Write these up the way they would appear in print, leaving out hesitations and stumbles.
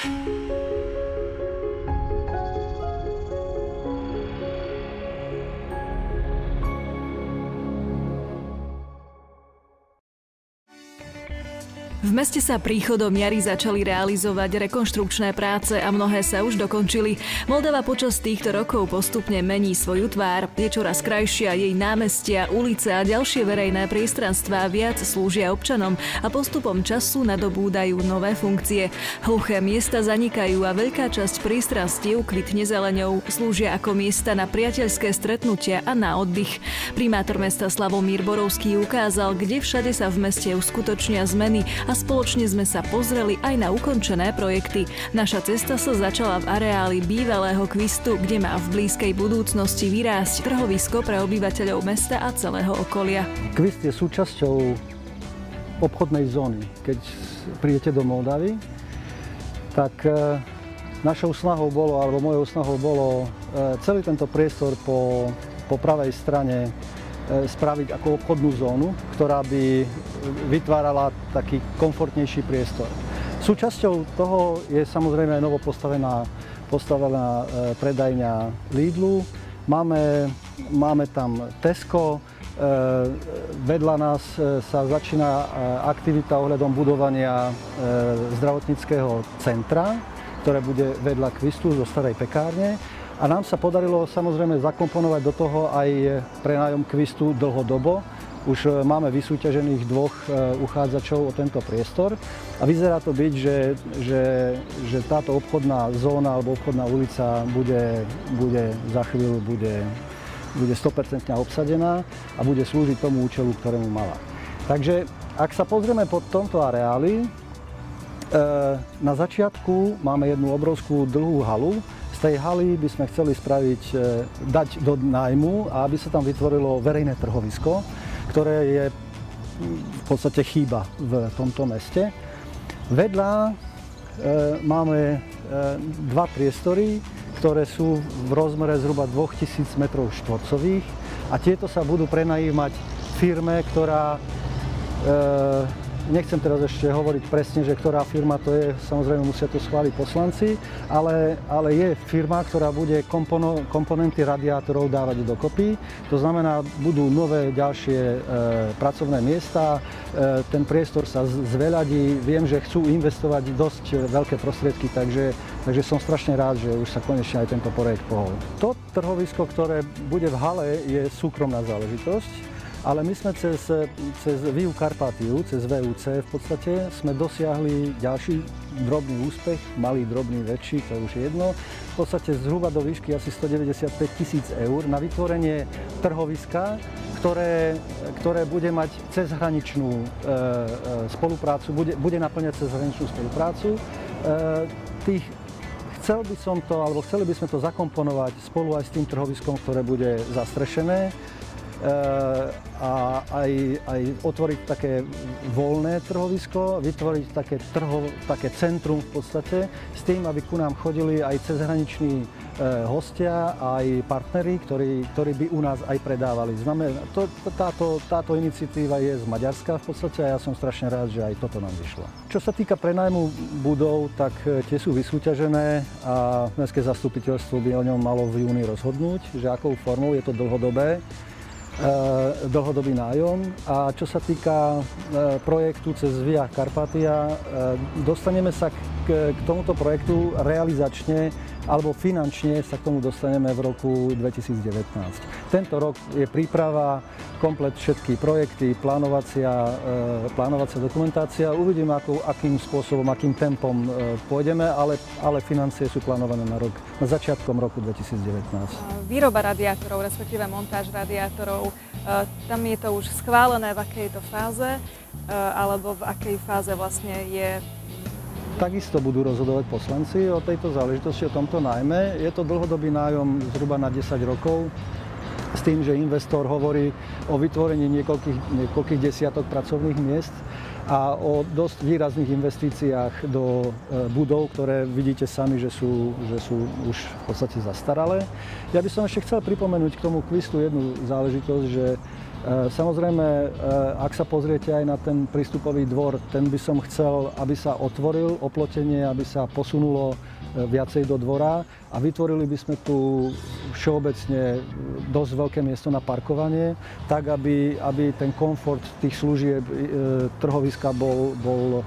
V meste sa príchodom jary začali realizovať rekonštrukčné práce a mnohé sa už dokončili. Moldava počas týchto rokov postupne mení svoju tvár. Je čoraz krajšia, jej námestia, ulice a ďalšie verejné priestranstvá viac slúžia občanom a postupom času nadobúdajú nové funkcie. Hluché miesta zanikajú a veľká časť priestranstiev kvitne zeleňou. Slúžia ako miesta na priateľské stretnutia a na oddych. Primátor mesta Slavomír Borovský ukázal, kde všade sa v meste uskutočnia zmeny a spoločne sme sa pozreli aj na ukončené projekty. Naša cesta sa začala v areáli bývalého Kvistu, kde má v blízkej budúcnosti vyrásť trhovisko pre obyvateľov mesta a celého okolia. Kvist je súčasťou obchodnej zóny. Keď prídete do Moldavy, tak našou snahou bolo, alebo mojou snahou bolo celý tento priestor po pravej strane spraviť ako obchodnú zónu, ktorá by vytvárala taký komfortnejší priestor. Súčasťou toho je samozrejme aj novo postavená predajňa Lidlu. Máme tam Tesco, vedľa nás sa začína aktivita ohľadom budovania zdravotníckeho centra, ktoré bude vedľa Kvistu zo starej pekárne. A nám sa podarilo samozrejme zakomponovať do toho aj prenájom Kvistu dlhodobo. Už máme vysúťažených 2 uchádzačov o tento priestor a vyzerá to byť, že táto obchodná zóna alebo obchodná ulica bude za chvíľu bude 100% obsadená a bude slúžiť tomu účelu, ktorému mala. Takže ak sa pozrieme po tomto areáli, na začiatku máme jednu obrovskú dlhú halu. Z tej haly by sme chceli dať do nájmu, a aby sa tam vytvorilo verejné trhovisko, ktoré je v podstate chýba v tomto meste. Vedľa máme 2 priestory, ktoré sú v rozmere zhruba 2000 m2 a tieto sa budú prenajímať firme, ktorá nechcem teraz ešte hovoriť presne, že ktorá firma to je, samozrejme musia to schváliť poslanci, ale je firma, ktorá bude komponenty radiátorov dávať dokopy. To znamená, budú nové ďalšie pracovné miesta, ten priestor sa zveľadí, viem, že chcú investovať dosť veľké prostriedky, takže som strašne rád, že už sa konečne aj tento projekt pohol. To trhovisko, ktoré bude v hale, je súkromná záležitosť. Ale my sme cez Viu Carpatiu, cez VUC v podstate, sme dosiahli ďalší drobný úspech, malý, drobný, väčší, to už je jedno. V podstate zhruba do výšky asi 195 000 eur na vytvorenie trhoviska, ktoré bude mať cezhraničnú spoluprácu, bude naplňať cezhraničnú spoluprácu. Chceli by sme to zakomponovať spolu aj s tým trhoviskom, ktoré bude zastrešené. A aj otvoriť také voľné trhovisko, vytvoriť také centrum v podstate, s tým, aby ku nám chodili aj cezhraniční hostia, aj partneri, ktorí by u nás aj predávali. Táto iniciatíva je z Maďarska v podstate a ja som strašne rád, že aj toto nám vyšlo. Čo sa týka prenajmu budov, tak tie sú vysúťažené a mestské zastupiteľstvo by o ňom malo v júni rozhodnúť, že akou formou, je to dlhodobý nájom. A čo sa týka projektu cez Via Carpatia, dostaneme sa k tomuto projektu realizačne alebo finančne sa k tomu dostaneme v roku 2019. Tento rok je príprava, komplet všetky projekty, plánovacia dokumentácia. Uvidíme, akým spôsobom, akým tempom pôjdeme, ale financie sú plánované na začiatkom roku 2019. Výroba radiátorov, respektíve montáž radiátorov, tam je to už schválené, v akej to fáze, alebo v akej fáze vlastne je? Takisto budú rozhodovať poslanci o tejto záležitosti, o tomto nájme. Je to dlhodobý nájom zhruba na 10 rokov, s tým, že investor hovorí o vytvorení niekoľkých desiatok pracovných miest. a o dosť výrazných investíciách do budov, ktoré vidíte sami, že sú už v podstate zastaralé. Ja by som ešte chcel pripomenúť k tomu kvistu jednu záležitosť, že samozrejme, ak sa pozriete aj na ten prístupový dvor, ten by som chcel, aby sa otvoril oplotenie, aby sa posunulo viacej do dvora a vytvorili by sme tu všeobecne dosť veľké miesto na parkovanie, tak aby ten komfort tých služieb trhoviska bol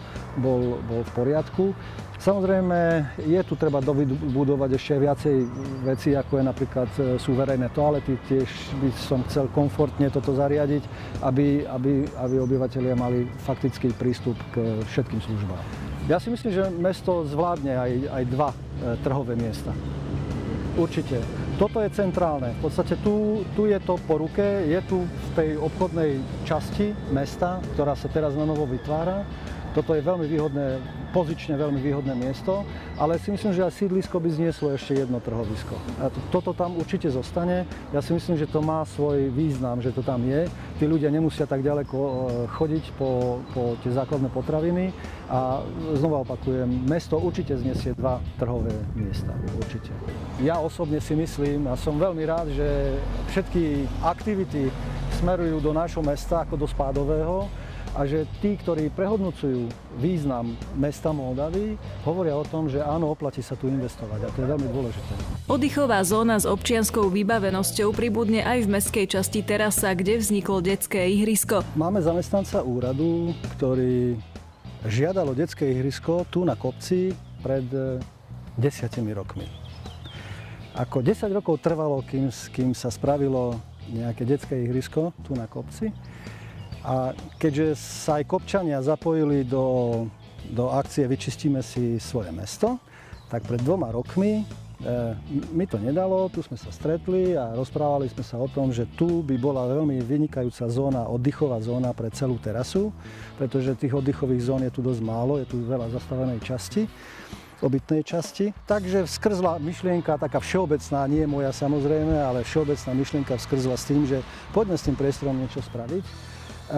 v poriadku. Samozrejme, je tu treba dobudovať ešte viacej vecí, ako je napríklad sú verejné toalety. Tiež by som chcel komfortne toto zariadiť, aby obyvatelia mali faktický prístup k všetkým službám. Ja si myslím, že mesto zvládne aj 2 trhové miesta. Určite. Toto je centrálne. V podstate tu je to po ruke, je tu v tej obchodnej časti mesta, ktorá sa teraz na novo vytvára. Toto je veľmi výhodné, pozične veľmi výhodné miesto, ale si myslím, že aj sídlisko by znieslo ešte jedno trhovisko. A toto tam určite zostane. Ja si myslím, že to má svoj význam, že to tam je. Tí ľudia nemusia tak ďaleko chodiť po tie základné potraviny. A znova opakujem, mesto určite zniesie 2 trhové miesta. Určite. Ja osobne si myslím a som veľmi rád, že všetky aktivity smerujú do nášho mesta ako do spádového. A že tí, ktorí prehodnocujú význam mesta Moldavy, hovoria o tom, že áno, oplatí sa tu investovať a to je veľmi dôležité. Oddychová zóna s občianskou vybavenosťou pribudne aj v mestskej časti Terasa, kde vzniklo detské ihrisko. Máme zamestnanca úradu, ktorý žiadal o detské ihrisko tu na kopci pred 10 rokmi. Ako 10 rokov trvalo, kým sa spravilo nejaké detské ihrisko tu na kopci. A keďže sa aj kopčania zapojili do akcie Vyčistíme si svoje mesto, tak pred 2 rokmi mi to nedalo, tu sme sa stretli a rozprávali sme sa o tom, že tu by bola veľmi vynikajúca zóna, oddychová zóna pre celú terasu, pretože tých oddychových zón je tu dosť málo, je tu veľa zastavenej časti, obytnej časti. Takže vskrzla myšlienka, taká všeobecná, nie moja samozrejme, ale všeobecná myšlienka vskrzla s tým, že poďme s tým priestorom niečo spraviť.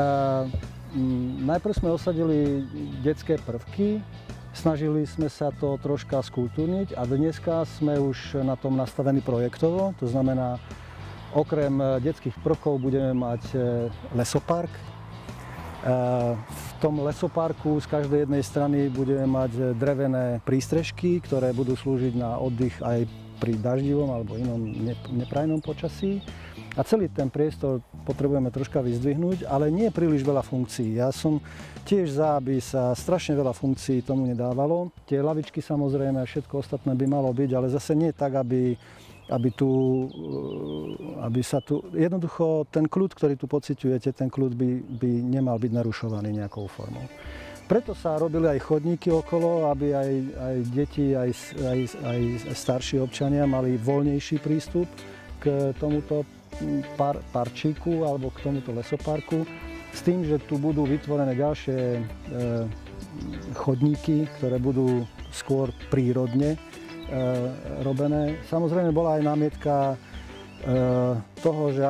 Najprv sme osadili detské prvky, snažili sme sa to troška skultúrniť a dneska sme už na tom nastavení projektovo, to znamená, okrem detských prvkov budeme mať lesopark. V tom lesoparku z každej jednej strany budeme mať drevené prístrežky, ktoré budú slúžiť na oddych aj pri daždivom alebo inom neprajnom počasí. A celý ten priestor potrebujeme troška vyzdvihnúť, ale nie príliš veľa funkcií. Ja som tiež za, aby sa strašne veľa funkcií tomu nedávalo. Tie lavičky samozrejme a všetko ostatné by malo byť, ale zase nie tak, aby sa tu... Jednoducho ten kľud, ktorý tu pociťujete, ten kľud by nemal byť narušovaný nejakou formou. Preto sa robili aj chodníky okolo, aby aj deti, aj starší občania mali voľnejší prístup k tomuto parčíku alebo k tomuto lesoparku s tým, že tu budú vytvorené ďalšie chodníky, ktoré budú skôr prírodne robené. Samozrejme bola aj námietka toho, že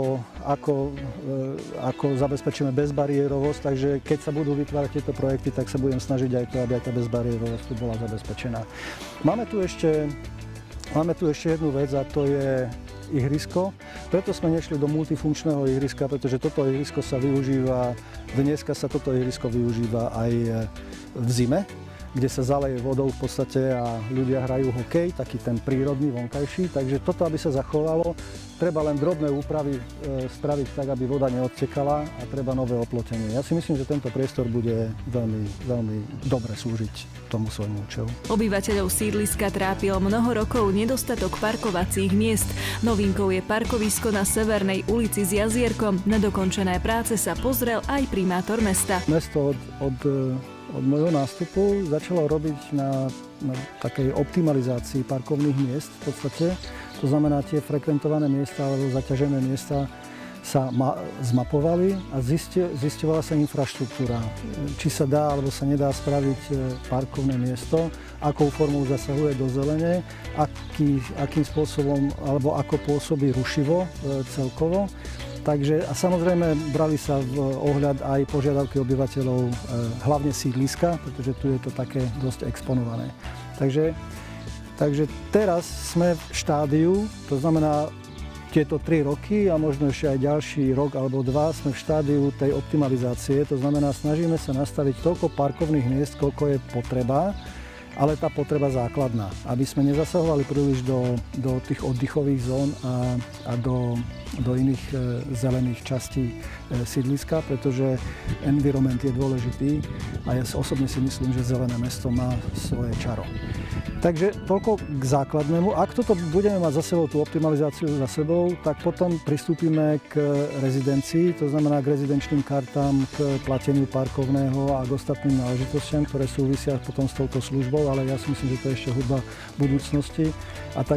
ako zabezpečíme bezbariérovosť, takže keď sa budú vytvárať tieto projekty, tak sa budem snažiť aj to, aby aj tá bezbariérovosť tu bola zabezpečená. Máme tu ešte jednu vec a to je ihrisko. Preto sme nešli do multifunkčného ihriska, pretože toto ihrisko sa využíva, dneska sa toto ihrisko využíva aj v zime, kde sa zaleje vodou v podstate a ľudia hrajú hokej, taký ten prírodný, vonkajší. Takže toto, aby sa zachovalo, treba len drobné úpravy spraviť tak, aby voda neodtekala a treba nové oplotenie. Ja si myslím, že tento priestor bude veľmi, veľmi dobre slúžiť tomu svojmu účelu. Obyvateľov sídliska trápil mnoho rokov nedostatok parkovacích miest. Novinkou je parkovisko na Severnej ulici s jazierkom. Na dokončené práce sa pozrel aj primátor mesta. Mesto od môjho nástupu začalo robiť na takej optimalizácii parkovných miest v podstate. To znamená, tie frekventované miesta alebo zaťažené miesta sa zmapovali a zisťovala sa infraštruktúra. Či sa dá alebo sa nedá spraviť parkovné miesto, akou formou zasahuje do zelene, akým spôsobom alebo ako pôsobí rušivo celkovo. Takže a samozrejme brali sa v ohľad aj požiadavky obyvateľov, hlavne sídliska, pretože tu je to také dosť exponované. Takže teraz sme v štádiu, to znamená tieto 3 roky a možno ešte aj ďalší rok alebo 2 sme v štádiu tej optimalizácie, to znamená snažíme sa nastaviť toľko parkovných miest, koľko je potreba, ale tá potreba základná, aby sme nezasahovali príliš do tých oddychových zón a do iných zelených častí sídliska, pretože environment je dôležitý a ja osobne si myslím, že zelené mesto má svoje čaro. Takže toľko k základnému. Ak toto budeme mať za sebou, tú optimalizáciu za sebou, tak potom pristúpime k rezidencii, to znamená k rezidenčným kartám, k plateniu parkovného a k ostatným náležitostiam, ktoré súvisia potom s touto službou, ale ja si myslím, že to je ešte hudba budúcnosti a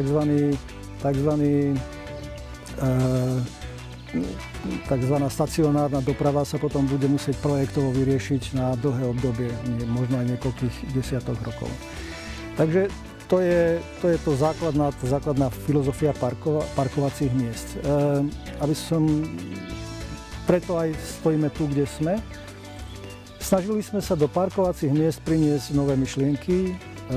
takzvaná stacionárna doprava sa potom bude musieť projektovo vyriešiť na dlhé obdobie, možno aj niekoľkých desiatok rokov. Takže to je to základná filozofia parkovacích miest. Preto aj stojíme tu, kde sme. Snažili sme sa do parkovacích miest priniesť nové myšlienky,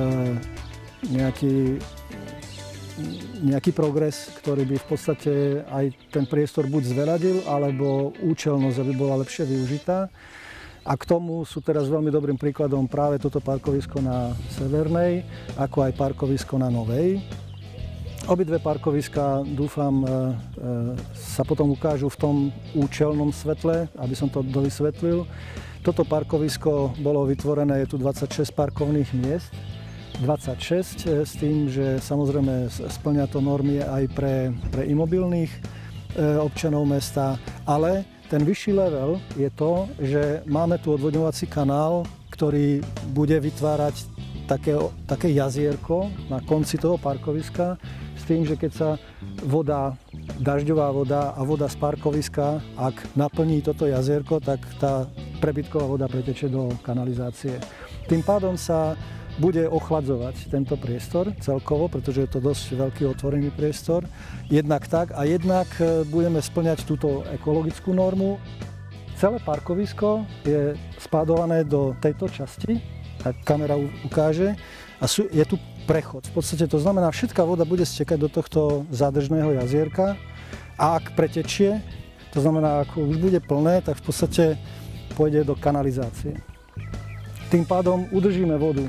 nejaký progres, ktorý by v podstate aj ten priestor buď zveľadil, alebo účelnosť, aby bola lepšie využitá. A k tomu sú teraz veľmi dobrým príkladom práve toto parkovisko na Severnej, ako aj parkovisko na Novej. Obidve parkoviská, dúfam, sa potom ukážu v tom účelnom svetle, aby som to dovysvetlil. Toto parkovisko bolo vytvorené, je tu 26 parkovných miest. 26 s tým, že samozrejme spĺňa to normy aj pre imobilných občanov mesta, ale ten vyšší level je to, že máme tu odvodňovací kanál, ktorý bude vytvárať také jazierko na konci toho parkoviska s tým, že keď sa dažďová voda a voda z parkoviska, ak naplní toto jazierko, tak tá prebytková voda pretečie do kanalizácie. Tým pádom sa bude ochladzovať tento priestor celkovo, pretože je to dosť veľký otvorený priestor. Jednak tak a jednak budeme spĺňať túto ekologickú normu. Celé parkovisko je spádované do tejto časti, tak kamera ukáže, a je tu prechod. V podstate to znamená, všetká voda bude stekať do tohto zádržného jazierka a ak pretečie, to znamená, ako už bude plné, tak v podstate pôjde do kanalizácie. Tým pádom udržíme vodu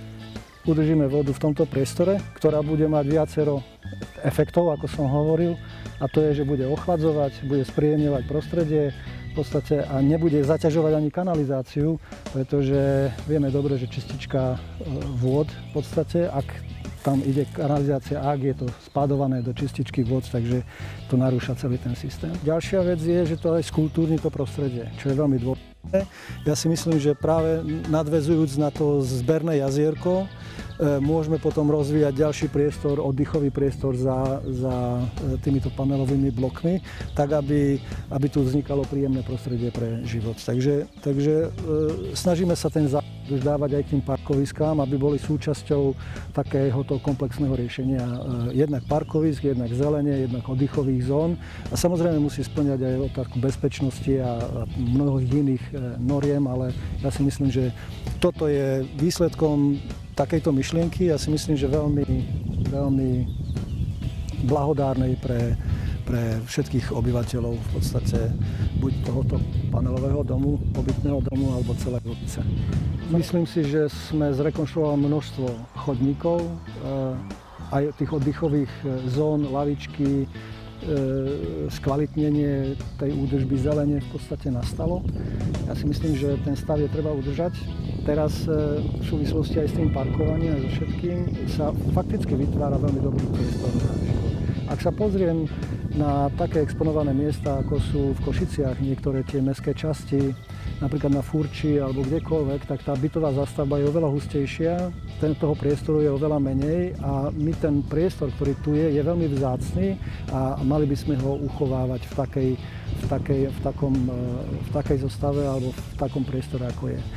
v tomto priestore, ktorá bude mať viacero efektov, ako som hovoril, a to je, že bude ochladzovať, bude spríjemňovať prostredie v podstate a nebude zaťažovať ani kanalizáciu, pretože vieme dobre, že čistička vôd v podstate, ak tam ide kanalizácia, ak je to spádované do čističky vôd, takže to narúša celý ten systém. Ďalšia vec je, že to aj skультúrni to prostredie, čo je veľmi dôležité. Ja si myslím, že práve nadväzujúc na to zberné jazierko, môžeme potom rozvíjať ďalší priestor, oddychový priestor za týmito panelovými blokmi, tak aby tu vznikalo príjemné prostredie pre život. Takže snažíme sa ten základ dávať aj k tým parkoviskám, aby boli súčasťou takéhoto komplexného riešenia. Jednak parkovisk, jednak zelenie, jednak oddychových zón a samozrejme musí spĺňať aj otázku bezpečnosti a mnohých iných noriem, ale ja si myslím, že toto je výsledkom takejto myšlienky, ja si myslím, že veľmi blahodárnej pre všetkých obyvateľov v podstate buď tohoto panelového domu, obytného domu alebo celej ulice. Myslím si, že sme zrekonštruovali množstvo chodníkov, aj tých oddychových zón, lavičky, skvalitnenie tej údržby zelene v podstate nastalo. Ja si myslím, že ten stav je treba udržať. Teraz v súvislosti aj s tým parkovaním a so všetkým sa fakticky vytvára veľmi dobrý priestor na život. Ak sa pozriem na také exponované miesta, ako sú v Košiciach niektoré tie mestské časti, napríklad na Furči alebo kdekoľvek, tak tá bytová zástavba je oveľa hustejšia, toho priestoru je oveľa menej a my ten priestor, ktorý tu je veľmi vzácny a mali by sme ho uchovávať v takej zostave alebo v takom priestore, ako je.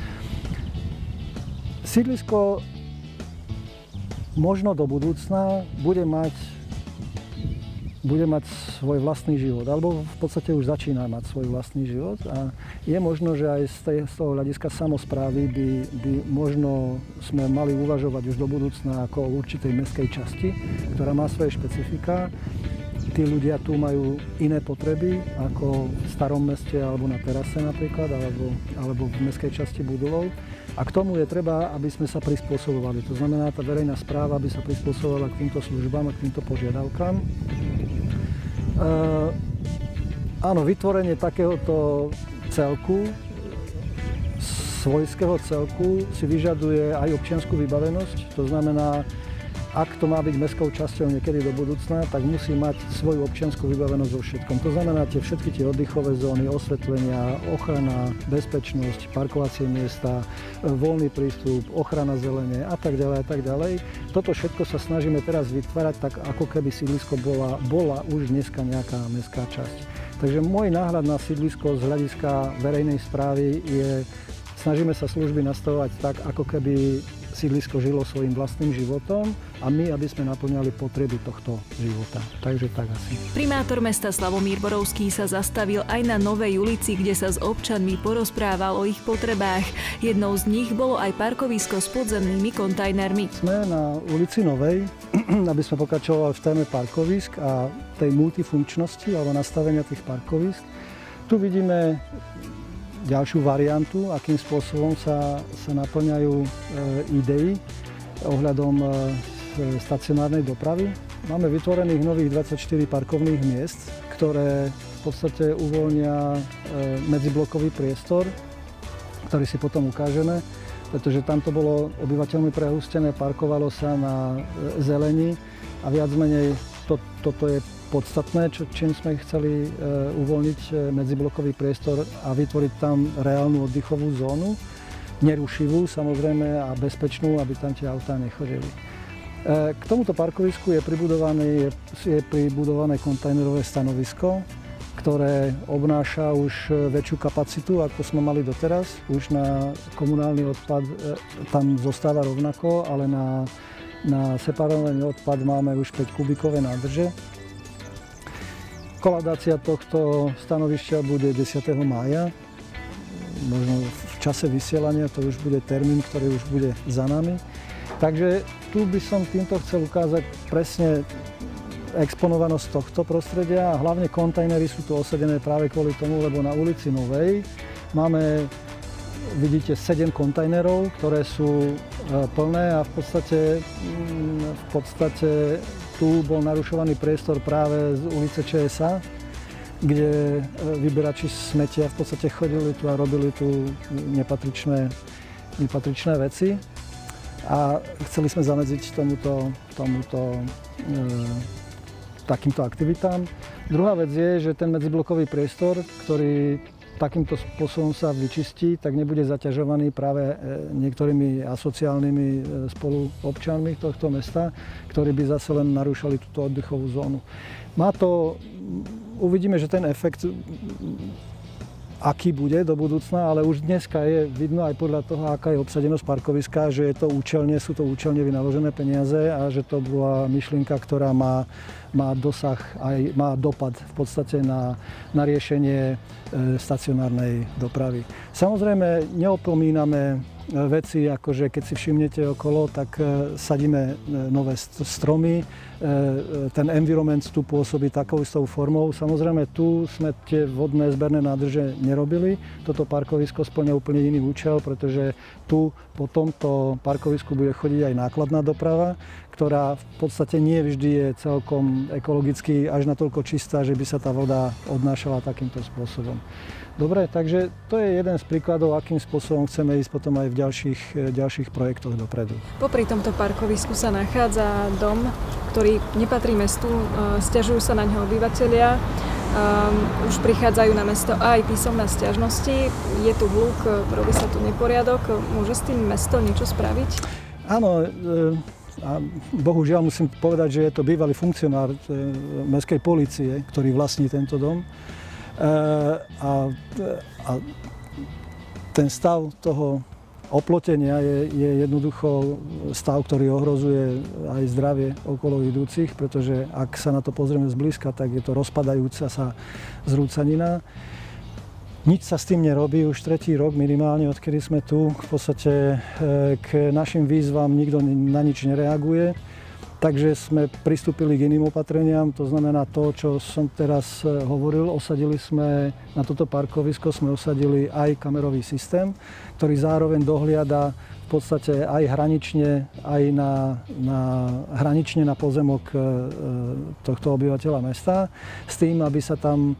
Sídlisko možno do budúcna bude mať bude mať svoj vlastný život, alebo v podstate už začína mať svoj vlastný život a je možno, že aj z toho hľadiska samosprávy by možno sme mali uvažovať už do budúcna ako o určitej mestskej časti, ktorá má svoje špecifika. Tí ľudia tu majú iné potreby ako v starom meste alebo na terase napríklad, alebo v mestskej časti Budulov. A k tomu je treba, aby sme sa prispôsobovali. To znamená, tá verejná správa by sa prispôsobovala k týmto službám a k týmto požiadavkám. Áno, vytvorenie takéhoto celku, svojského celku, si vyžaduje aj občiansku vybavenosť. To znamená, ak to má byť mestskou časťou niekedy do budúcna, tak musí mať svoju občiansku vybavenosť vo všetkom. To znamená všetky tie oddychové zóny, osvetlenia, ochrana, bezpečnosť, parkovacie miesta, voľný prístup, ochrana zelene a tak ďalej a tak ďalej. Toto všetko sa snažíme teraz vytvárať tak, ako keby sídlisko bola už dneska nejaká mestská časť. Takže môj náhľad na sídlisko z hľadiska verejnej správy je, snažíme sa služby nastavovať tak, ako keby sídlisko žilo svojím vlastným životom a my, aby sme naplňali potreby tohto života. Takže tak asi. Primátor mesta Slavomír Borovský sa zastavil aj na Novej ulici, kde sa s občanmi porozprával o ich potrebách. Jednou z nich bolo aj parkovisko s podzemnými kontajnermi. Sme na ulici Novej, aby sme pokračovali v téme parkovisk a tej multifunkčnosti alebo nastavenia tých parkovisk. Tu vidíme ďalšiu variantu, akým spôsobom sa naplňajú idei ohľadom stacionárnej dopravy. Máme vytvorených nových 24 parkovných miest, ktoré v podstate uvoľnia medziblokový priestor, ktorý si potom ukážeme, pretože tam to bolo obyvateľmi prehustené, parkovalo sa na zeleni a viac menej toto je podstatné, čím sme chceli uvoľniť medziblokový priestor a vytvoriť tam reálnu oddychovú zónu, nerušivú samozrejme a bezpečnú, aby tam tie autá nechodili. K tomuto parkovisku je pribudované kontajnerové stanovisko, ktoré obnáša už väčšiu kapacitu, ako sme mali doteraz. Už na komunálny odpad tam zostáva rovnako, ale na separovaný odpad máme už 5 kubíkové nádrže. Kolaudácia tohto stanovišťa bude 10. mája. Možno v čase vysielania to už bude termín, ktorý už bude za nami. Takže tu by som týmto chcel ukázať presne exponovanosť tohto prostredia a hlavne kontajnery sú tu osadené práve kvôli tomu, lebo na ulici Novej máme, vidíte, 7 kontajnerov, ktoré sú plné a v podstate tu bol narušovaný priestor práve z ulice ČSA, kde vyberači smetia v podstate chodili tu a robili tu nepatričné veci. A chceli sme zamedziť takýmto aktivitám. Druhá vec je, že ten medziblokový priestor, ktorý takýmto spôsobom sa vyčistí, tak nebude zaťažovaný práve niektorými asociálnymi spoluobčanmi tohto mesta, ktorí by zase len narúšali túto oddychovú zónu. Uvidíme, že ten efekt aký bude do budúcna, ale už dneska je vidno aj podľa toho, aká je obsadenosť parkoviska, že sú to účelne vynaložené peniaze a že to bola myšlienka, ktorá má dosah aj má dopad v podstate na riešenie stacionárnej dopravy. Samozrejme, neopomíname veci, akože keď si všimnete okolo, tak sadíme nové stromy, ten environment tu pôsobí takou istou formou. Samozrejme, tu sme tie vodné zberné nádrže nerobili. Toto parkovisko spĺňa úplne iný účel, pretože tu po tomto parkovisku bude chodiť aj nákladná doprava, ktorá v podstate nie vždy je celkom ekologicky až natoľko čistá, že by sa tá voda odnášala takýmto spôsobom. Dobre, takže to je jeden z príkladov, akým spôsobom chceme ísť potom aj v ďalších projektoch dopredu. Popri tomto parkovisku sa nachádza dom, ktorý nepatrí mestu, sťažujú sa na ňo obyvatelia. Už prichádzajú na mesto aj písomné sťažnosti, je tu hluk, robí sa tu neporiadok. Môže s tým mesto niečo spraviť? Áno, a bohužiaľ musím povedať, že je to bývalý funkcionár mestskej polície, ktorý vlastní tento dom. A ten stav oplotenia je jednoducho stav, ktorý ohrozuje aj zdravie okolo idúcich, pretože ak sa na to pozrieme zblízka, tak je to rozpadajúca sa zrúcanina. Nič sa s tým nerobí, už 3. rok minimálne, odkedy sme tu. V podstate k našim výzvam nikto na nič nereaguje. Takže sme pristúpili k iným opatreniam, to znamená to, čo som teraz hovoril, osadili sme na toto parkovisko, sme osadili aj kamerový systém, ktorý zároveň dohliada v podstate aj hranične, aj hranične na pozemok tohto obyvateľa mesta, s tým, aby sa tam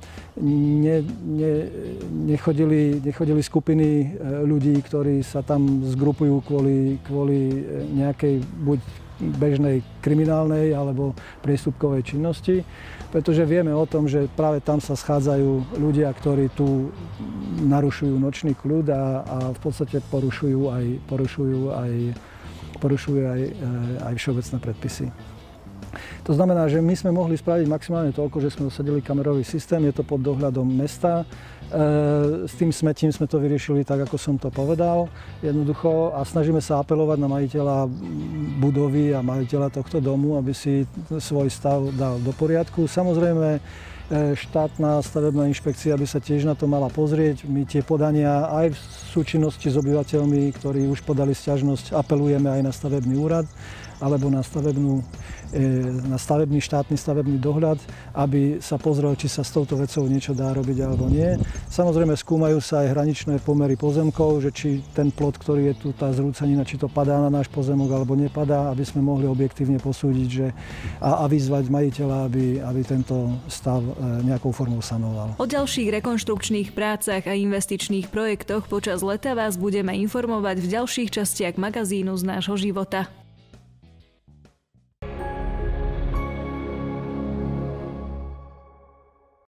nechodili skupiny ľudí, ktorí sa tam zgrupujú kvôli nejakej buď bežnej kriminálnej alebo priestupkovej činnosti, pretože vieme o tom, že práve tam sa schádzajú ľudia, ktorí tu narušujú nočný kľud a v podstate porušujú aj všeobecné predpisy. To znamená, že my sme mohli spraviť maximálne toľko, že sme osadili kamerový systém, je to pod dohľadom mesta. S tým smetím sme to vyriešili tak, ako som to povedal, jednoducho, a snažíme sa apelovať na majiteľa budovy a majiteľa tohto domu, aby si svoj stav dal do poriadku. Samozrejme, štátna stavebná inšpekcia by sa tiež na to mala pozrieť. My tie podania aj v súčinnosti s obyvateľmi, ktorí už podali sťažnosť, apelujeme aj na stavebný úrad alebo na stavebný štátny stavebný dohľad, aby sa pozrel, či sa s touto vecou niečo dá robiť alebo nie. Samozrejme skúmajú sa aj hraničné pomery pozemkov, že či ten plot, ktorý je tu, tá zrúcanina, či to padá na náš pozemok alebo nepadá, aby sme mohli objektívne posúdiť a vyzvať majiteľa, aby tento stav nejakou formou sanoval. O ďalších rekonštrukčných prácach a investičných projektoch počas leta vás budeme informovať v ďalších častiach magazínu Z nášho života.